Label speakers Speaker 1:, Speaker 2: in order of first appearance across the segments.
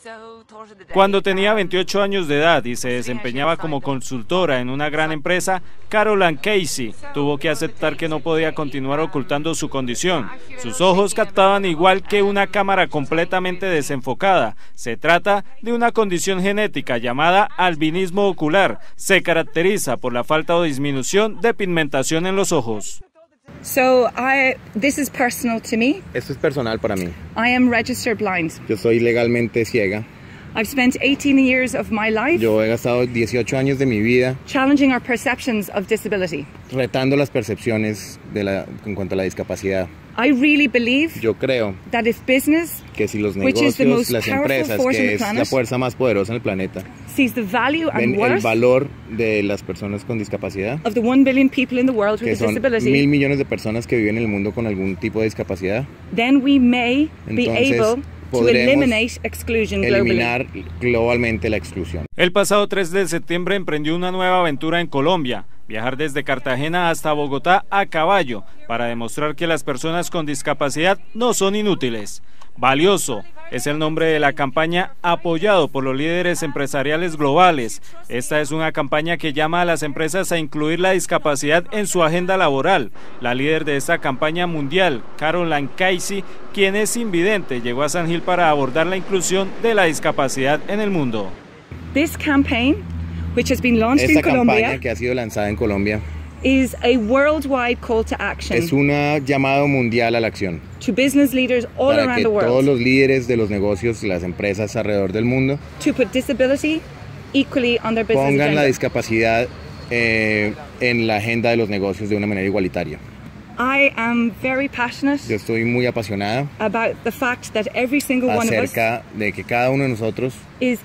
Speaker 1: Cuando tenía 28 años de edad y se desempeñaba como consultora en una gran empresa, Caroline Casey tuvo que aceptar que no podía continuar ocultando su condición. Sus ojos captaban igual que una cámara completamente desenfocada. Se trata de una condición genética llamada albinismo ocular. Se caracteriza por la falta o disminución de pigmentación en los ojos.
Speaker 2: This is personal to me.
Speaker 3: Esto es personal para mí.
Speaker 2: I am registered blind.
Speaker 3: Yo soy legalmente ciega.
Speaker 2: I've spent 18 years of my life.
Speaker 3: Yo he gastado 18 años de mi vida
Speaker 2: challenging our perceptions of disability.
Speaker 3: Retando las percepciones en cuanto a la discapacidad.
Speaker 2: I really believe
Speaker 3: Yo creo
Speaker 2: that if business,
Speaker 3: que si los negocios, las empresas, que es la fuerza más poderosa en el planeta,
Speaker 2: sees the value and
Speaker 3: ven el
Speaker 2: worth
Speaker 3: valor de las personas con discapacidad,
Speaker 2: of the 1 billion people in the world with
Speaker 3: que
Speaker 2: a
Speaker 3: son
Speaker 2: disability,
Speaker 3: 1.000 millones de personas que viven en el mundo con algún tipo de discapacidad,
Speaker 2: then we may be able to eliminate exclusion globally.
Speaker 3: Eliminar globalmente la exclusión.
Speaker 1: El pasado 3 de septiembre emprendió una nueva aventura en Colombia, viajar desde Cartagena hasta Bogotá a caballo, para demostrar que las personas con discapacidad no son inútiles. Valioso es el nombre de la campaña, apoyado por los líderes empresariales globales. Esta es una campaña que llama a las empresas a incluir la discapacidad en su agenda laboral. La líder de esta campaña mundial, Caroline Casey, quien es invidente, llegó a San Gil para abordar la inclusión de la discapacidad en el mundo.
Speaker 2: This campaign, which has been launched in Colombia,
Speaker 3: esta campaña que ha sido lanzada en Colombia,
Speaker 2: is a worldwide call to action.
Speaker 3: Es un llamado mundial a la acción.
Speaker 2: To business leaders all around the world.
Speaker 3: Para que todos los líderes de los negocios y las empresas alrededor del mundo
Speaker 2: to put disability equally on their business
Speaker 3: pongan
Speaker 2: agenda.
Speaker 3: La discapacidad en la agenda de los negocios de una manera igualitaria.
Speaker 2: I am very passionate.
Speaker 3: Yo estoy muy apasionada
Speaker 2: about the fact that every single one of us
Speaker 3: acerca de que cada uno de nosotros
Speaker 2: es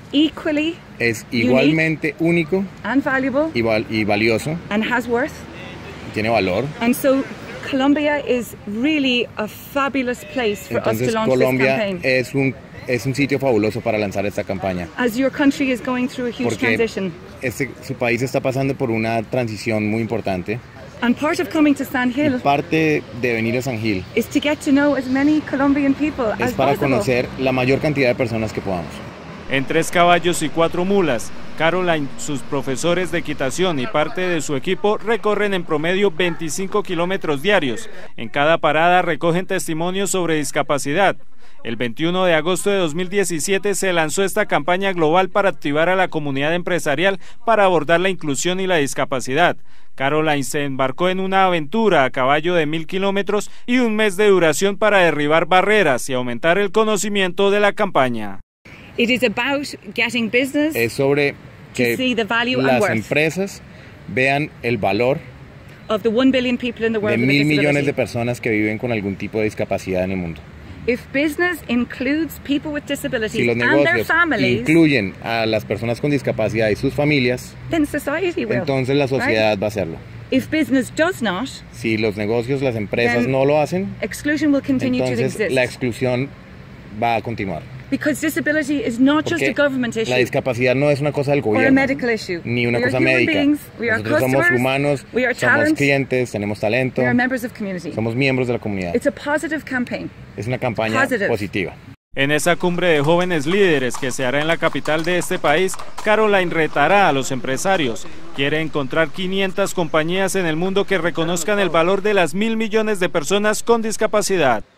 Speaker 3: igualmente único
Speaker 2: and valuable
Speaker 3: y valioso
Speaker 2: and has worth.
Speaker 3: Tiene valor.
Speaker 2: And so Colombia is really a fabulous place for us to launch
Speaker 3: Colombia
Speaker 2: this campaign.
Speaker 3: Es un sitio fabuloso para lanzar esta campaña.
Speaker 2: As your country is going through a huge transition.
Speaker 3: Su país está pasando por una transición muy importante.
Speaker 2: And part of coming to San Gil,
Speaker 3: parte de venir a San Gil,
Speaker 2: is to get to know as many Colombian people as
Speaker 3: para
Speaker 2: possible.
Speaker 3: Conocer la mayor cantidad de personas que podamos.
Speaker 1: En 3 caballos y 4 mulas, Caroline, sus profesores de equitación y parte de su equipo recorren en promedio 25 kilómetros diarios. En cada parada recogen testimonios sobre discapacidad. El 21 de agosto de 2017 se lanzó esta campaña global para activar a la comunidad empresarial para abordar la inclusión y la discapacidad. Caroline se embarcó en una aventura a caballo de 1.000 kilómetros y 1 mes de duración para derribar barreras y aumentar el conocimiento de la campaña.
Speaker 2: It is about getting business
Speaker 3: es sobre que las empresas vean el valor
Speaker 2: of the 1 billion people in the world
Speaker 3: de 1.000 millones de personas que viven con algún tipo de discapacidad en el mundo.
Speaker 2: If business includes people with disabilities
Speaker 3: si los
Speaker 2: and their families,
Speaker 3: incluyen a las personas con discapacidad y sus familias,
Speaker 2: then society will,
Speaker 3: entonces la sociedad va a hacerlo.
Speaker 2: If business does not,
Speaker 3: si los negocios, las empresas no lo hacen,
Speaker 2: exclusion will continue
Speaker 3: entonces
Speaker 2: to exist.
Speaker 3: La exclusión va a continuar.
Speaker 2: Because disability is not just a government issue.
Speaker 3: La discapacidad no es una cosa del gobierno,
Speaker 2: or a medical issue.
Speaker 3: Ni una cosa médica. Nosotros somos humanos, somos clientes, tenemos talento, somos miembros de la comunidad.
Speaker 2: It's a positive campaign.
Speaker 3: Es una campaña positiva.
Speaker 1: En esa cumbre de jóvenes líderes que se hará en la capital de este país, Caroline retará a los empresarios. Quiere encontrar 500 compañías en el mundo que reconozcan el valor de las 1.000 millones de personas con discapacidad.